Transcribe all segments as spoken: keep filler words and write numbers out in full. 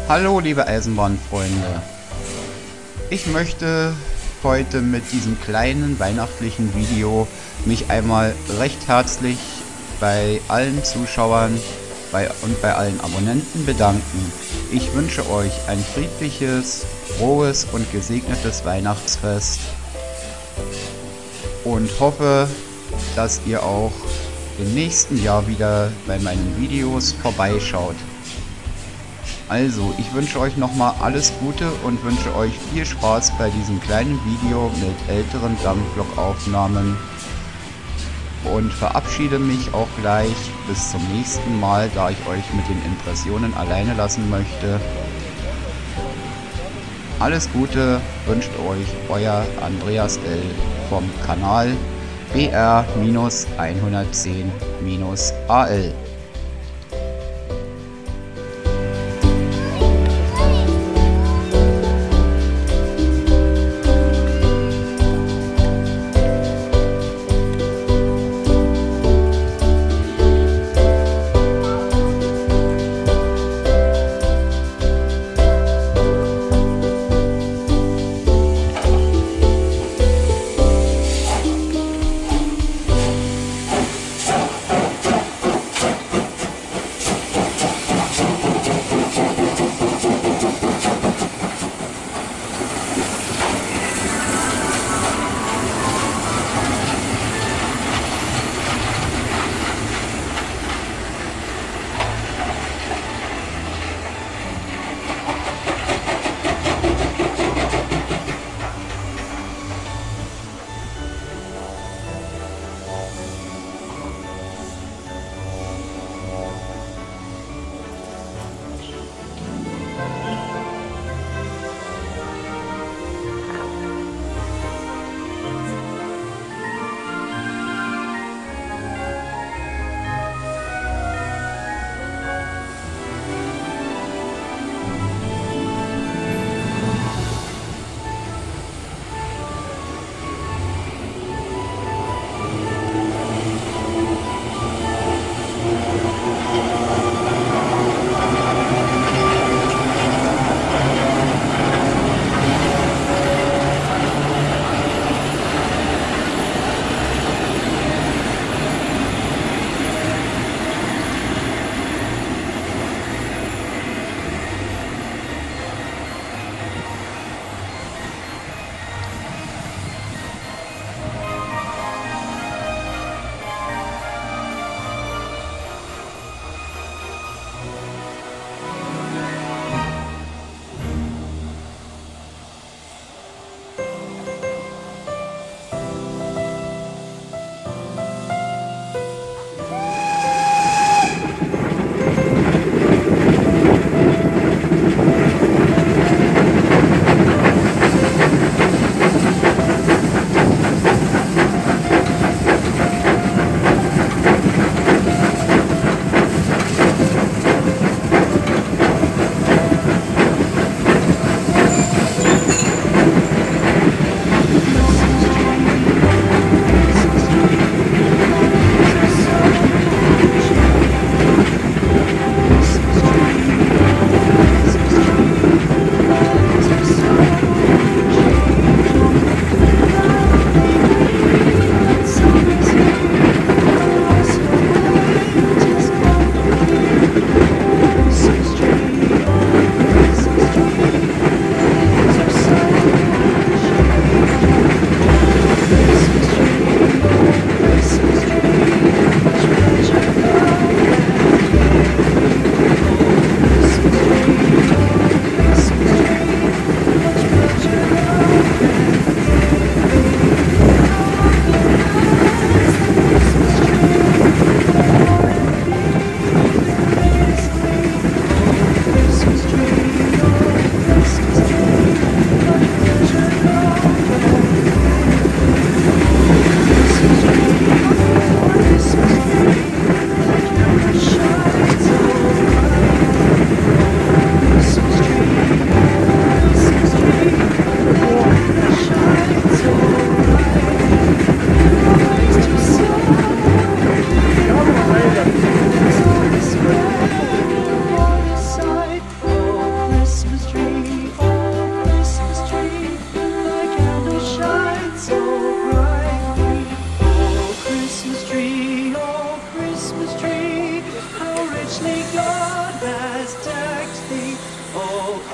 Hallo liebe Eisenbahnfreunde, ich möchte heute mit diesem kleinen weihnachtlichen Video mich einmal recht herzlich bei allen Zuschauern bei, und bei allen Abonnenten bedanken. Ich wünsche euch ein friedliches, frohes und gesegnetes Weihnachtsfest und hoffe, dass ihr auch im nächsten Jahr wieder bei meinen Videos vorbeischaut. Also, ich wünsche euch nochmal alles Gute und wünsche euch viel Spaß bei diesem kleinen Video mit älteren Dampflokaufnahmen und verabschiede mich auch gleich bis zum nächsten Mal, da ich euch mit den Impressionen alleine lassen möchte. Alles Gute wünscht euch euer Andreas L. vom Kanal B R hundertzehn A L.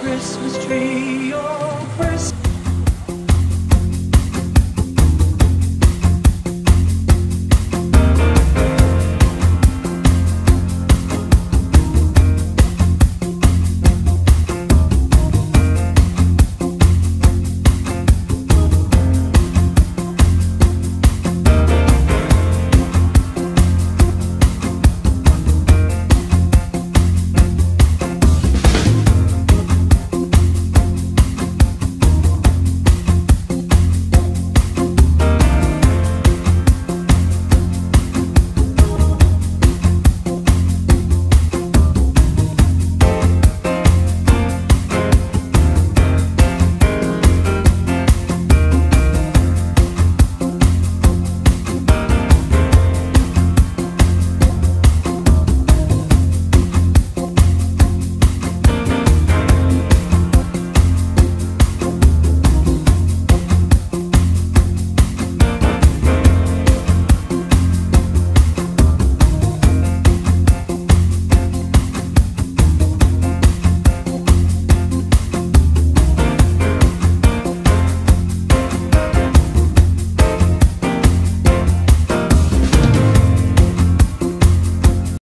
Christmas tree. Oh,